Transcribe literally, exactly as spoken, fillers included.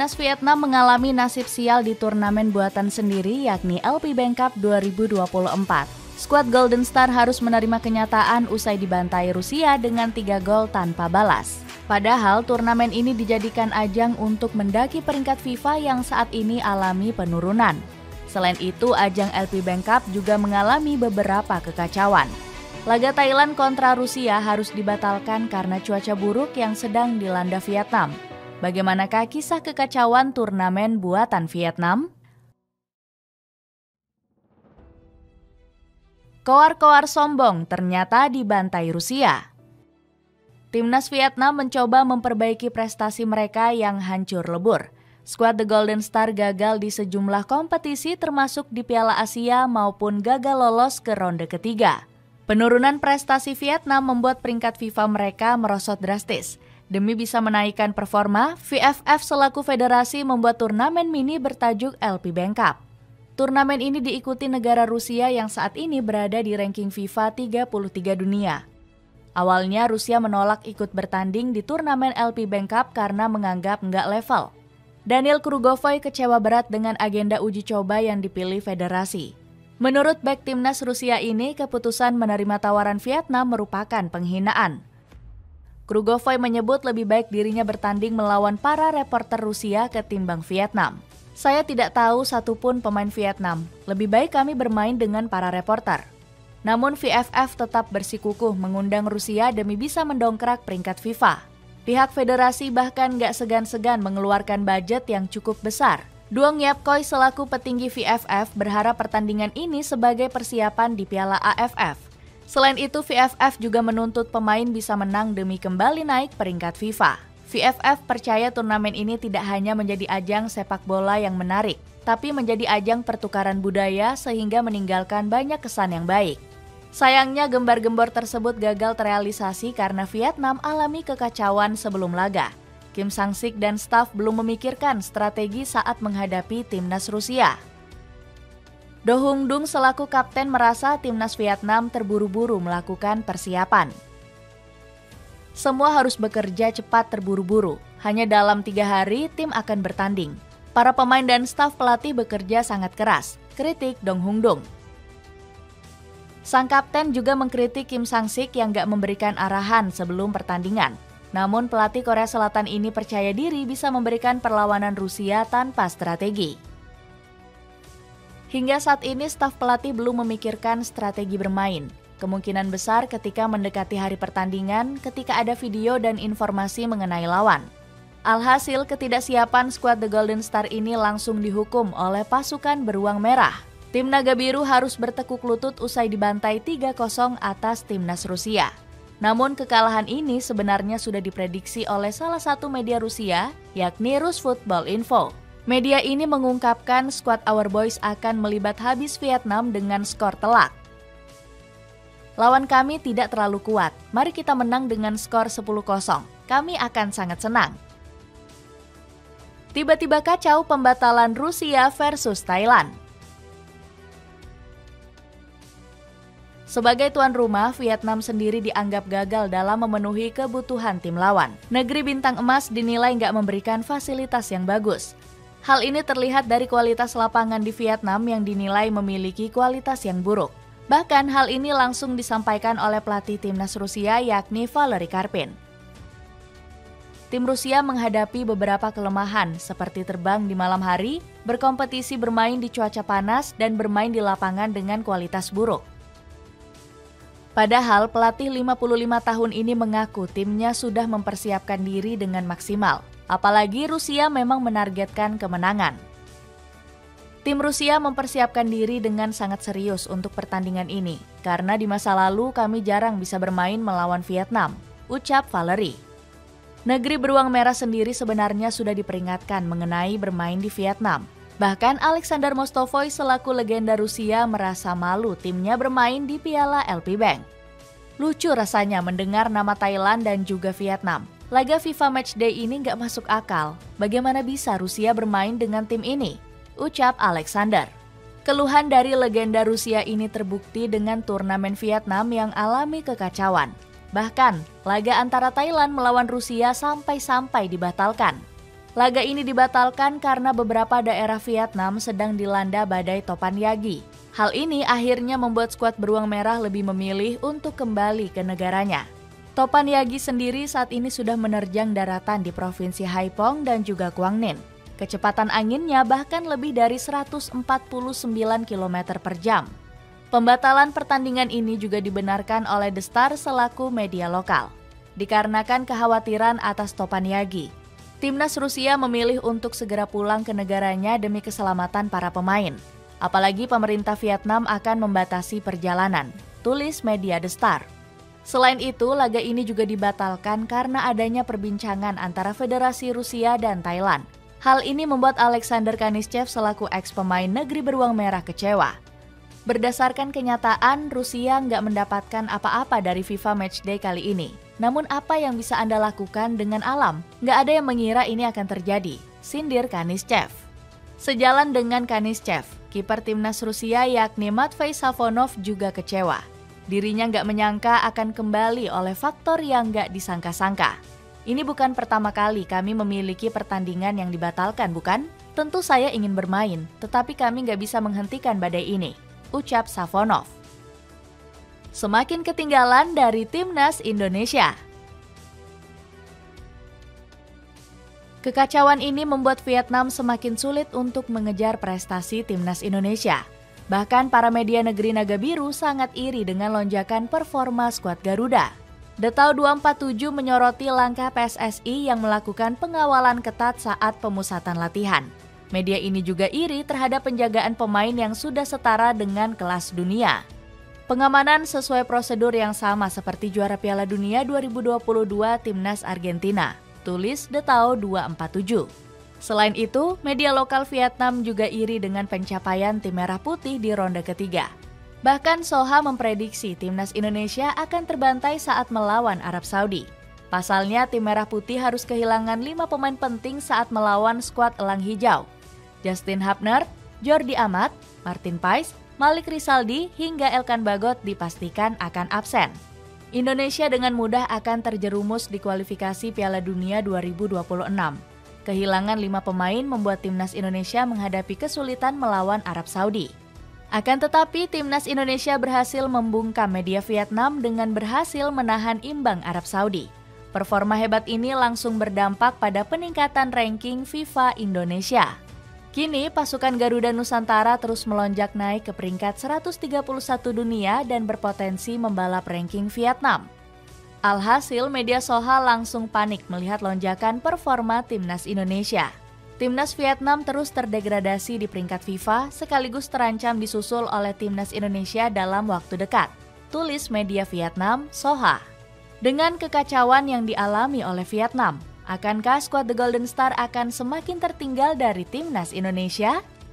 Timnas Vietnam mengalami nasib sial di turnamen buatan sendiri yakni L P Bank Cup dua ribu dua puluh empat. Skuad Golden Star harus menerima kenyataan usai dibantai Rusia dengan tiga gol tanpa balas. Padahal turnamen ini dijadikan ajang untuk mendaki peringkat FIFA yang saat ini alami penurunan. Selain itu, ajang L P Bank Cup juga mengalami beberapa kekacauan. Laga Thailand kontra Rusia harus dibatalkan karena cuaca buruk yang sedang dilanda Vietnam. Bagaimanakah kisah kekacauan turnamen buatan Vietnam? Koar-koar sombong ternyata dibantai Rusia. Timnas Vietnam mencoba memperbaiki prestasi mereka yang hancur lebur. Skuad The Golden Star gagal di sejumlah kompetisi termasuk di Piala Asia maupun gagal lolos ke ronde ketiga. Penurunan prestasi Vietnam membuat peringkat FIFA mereka merosot drastis. Demi bisa menaikkan performa, V F F selaku federasi membuat turnamen mini bertajuk L P Bank Cup. Turnamen ini diikuti negara Rusia yang saat ini berada di ranking FIFA tiga puluh tiga dunia. Awalnya Rusia menolak ikut bertanding di turnamen L P Bank Cup karena menganggap nggak level. Daniil Krugovoy kecewa berat dengan agenda uji coba yang dipilih federasi. Menurut bek timnas Rusia ini, keputusan menerima tawaran Vietnam merupakan penghinaan. Krugovoy menyebut lebih baik dirinya bertanding melawan para reporter Rusia ketimbang Vietnam. Saya tidak tahu satupun pemain Vietnam, lebih baik kami bermain dengan para reporter. Namun V F F tetap bersikukuh mengundang Rusia demi bisa mendongkrak peringkat FIFA. Pihak federasi bahkan gak segan-segan mengeluarkan budget yang cukup besar. Duong Yapkoi selaku petinggi V F F berharap pertandingan ini sebagai persiapan di Piala A F F. Selain itu, V F F juga menuntut pemain bisa menang demi kembali naik peringkat FIFA. V F F percaya turnamen ini tidak hanya menjadi ajang sepak bola yang menarik, tapi menjadi ajang pertukaran budaya sehingga meninggalkan banyak kesan yang baik. Sayangnya gembar-gembor tersebut gagal terrealisasi karena Vietnam alami kekacauan sebelum laga. Kim Sang-sik dan staf belum memikirkan strategi saat menghadapi timnas Rusia. Do Hung Dung selaku kapten merasa timnas Vietnam terburu-buru melakukan persiapan. Semua harus bekerja cepat terburu-buru. Hanya dalam tiga hari tim akan bertanding. Para pemain dan staf pelatih bekerja sangat keras, kritik Do Hung Dung. Sang kapten juga mengkritik Kim Sang-sik yang gak memberikan arahan sebelum pertandingan. Namun pelatih Korea Selatan ini percaya diri bisa memberikan perlawanan Rusia tanpa strategi. Hingga saat ini staf pelatih belum memikirkan strategi bermain. Kemungkinan besar ketika mendekati hari pertandingan ketika ada video dan informasi mengenai lawan. Alhasil ketidaksiapan skuad The Golden Star ini langsung dihukum oleh pasukan beruang merah. Tim Naga Biru harus bertekuk lutut usai dibantai tiga kosong atas timnas Rusia. Namun kekalahan ini sebenarnya sudah diprediksi oleh salah satu media Rusia, yakni Rus Football Info. Media ini mengungkapkan skuad Our Boys akan melibat habis Vietnam dengan skor telak. Lawan kami tidak terlalu kuat, mari kita menang dengan skor sepuluh kosong. Kami akan sangat senang. Tiba-tiba kacau pembatalan Rusia versus Thailand. Sebagai tuan rumah, Vietnam sendiri dianggap gagal dalam memenuhi kebutuhan tim lawan. Negeri bintang emas dinilai nggak memberikan fasilitas yang bagus. Hal ini terlihat dari kualitas lapangan di Vietnam yang dinilai memiliki kualitas yang buruk. Bahkan hal ini langsung disampaikan oleh pelatih timnas Rusia yakni Valery Karpin. Tim Rusia menghadapi beberapa kelemahan seperti terbang di malam hari, berkompetisi bermain di cuaca panas, dan bermain di lapangan dengan kualitas buruk. Padahal pelatih lima puluh lima tahun ini mengaku timnya sudah mempersiapkan diri dengan maksimal. Apalagi Rusia memang menargetkan kemenangan. Tim Rusia mempersiapkan diri dengan sangat serius untuk pertandingan ini, karena di masa lalu kami jarang bisa bermain melawan Vietnam, ucap Valery. Negeri beruang merah sendiri sebenarnya sudah diperingatkan mengenai bermain di Vietnam. Bahkan Alexander Mostovoy selaku legenda Rusia merasa malu timnya bermain di Piala L P Bank. Lucu rasanya mendengar nama Thailand dan juga Vietnam. Laga FIFA Matchday ini nggak masuk akal. Bagaimana bisa Rusia bermain dengan tim ini? Ucap Alexander. Keluhan dari legenda Rusia ini terbukti dengan turnamen Vietnam yang alami kekacauan. Bahkan, laga antara Thailand melawan Rusia sampai-sampai dibatalkan. Laga ini dibatalkan karena beberapa daerah Vietnam sedang dilanda badai Topan Yagi. Hal ini akhirnya membuat skuad Beruang Merah lebih memilih untuk kembali ke negaranya. Topan Yagi sendiri saat ini sudah menerjang daratan di Provinsi Haiphong dan juga Quang Ninh. Kecepatan anginnya bahkan lebih dari seratus empat puluh sembilan kilometer per jam. Pembatalan pertandingan ini juga dibenarkan oleh The Star selaku media lokal, dikarenakan kekhawatiran atas Topan Yagi. Timnas Rusia memilih untuk segera pulang ke negaranya demi keselamatan para pemain. Apalagi pemerintah Vietnam akan membatasi perjalanan, tulis media The Star. Selain itu, laga ini juga dibatalkan karena adanya perbincangan antara Federasi Rusia dan Thailand. Hal ini membuat Alexander Kanischev selaku ex-pemain negeri Beruang Merah kecewa. Berdasarkan kenyataan, Rusia nggak mendapatkan apa-apa dari FIFA Matchday kali ini. Namun apa yang bisa Anda lakukan dengan alam? Nggak ada yang mengira ini akan terjadi, sindir Kanischev. Sejalan dengan Kanischev, kiper timnas Rusia yakni Matvei Safonov juga kecewa. Dirinya nggak menyangka akan kembali oleh faktor yang nggak disangka-sangka. Ini bukan pertama kali kami memiliki pertandingan yang dibatalkan, bukan? Tentu saya ingin bermain, tetapi kami nggak bisa menghentikan badai ini, ucap Safonov. Semakin ketinggalan dari Timnas Indonesia. Kekacauan ini membuat Vietnam semakin sulit untuk mengejar prestasi Timnas Indonesia. Bahkan para media negeri Naga Biru sangat iri dengan lonjakan performa skuad Garuda. Detau dua empat tujuh menyoroti langkah P S S I yang melakukan pengawalan ketat saat pemusatan latihan. Media ini juga iri terhadap penjagaan pemain yang sudah setara dengan kelas dunia. Pengamanan sesuai prosedur yang sama seperti juara Piala Dunia dua ribu dua puluh dua Timnas Argentina, tulis Detau dua empat tujuh. Selain itu, media lokal Vietnam juga iri dengan pencapaian tim Merah Putih di ronde ketiga. Bahkan Soha memprediksi Timnas Indonesia akan terbantai saat melawan Arab Saudi. Pasalnya, tim Merah Putih harus kehilangan lima pemain penting saat melawan skuad Elang Hijau. Justin Hapner, Jordi Amat, Martin Pais, Malik Rizaldi hingga Elkan Bagot dipastikan akan absen. Indonesia dengan mudah akan terjerumus di kualifikasi Piala Dunia dua ribu dua puluh enam. Kehilangan lima pemain membuat Timnas Indonesia menghadapi kesulitan melawan Arab Saudi. Akan tetapi, Timnas Indonesia berhasil membungkam media Vietnam dengan berhasil menahan imbang Arab Saudi. Performa hebat ini langsung berdampak pada peningkatan ranking FIFA Indonesia. Kini, pasukan Garuda Nusantara terus melonjak naik ke peringkat seratus tiga puluh satu dunia dan berpotensi membalap ranking Vietnam. Alhasil, media Soha langsung panik melihat lonjakan performa Timnas Indonesia. Timnas Vietnam terus terdegradasi di peringkat FIFA sekaligus terancam disusul oleh Timnas Indonesia dalam waktu dekat, tulis media Vietnam Soha. Dengan kekacauan yang dialami oleh Vietnam, akankah skuad The Golden Star akan semakin tertinggal dari Timnas Indonesia?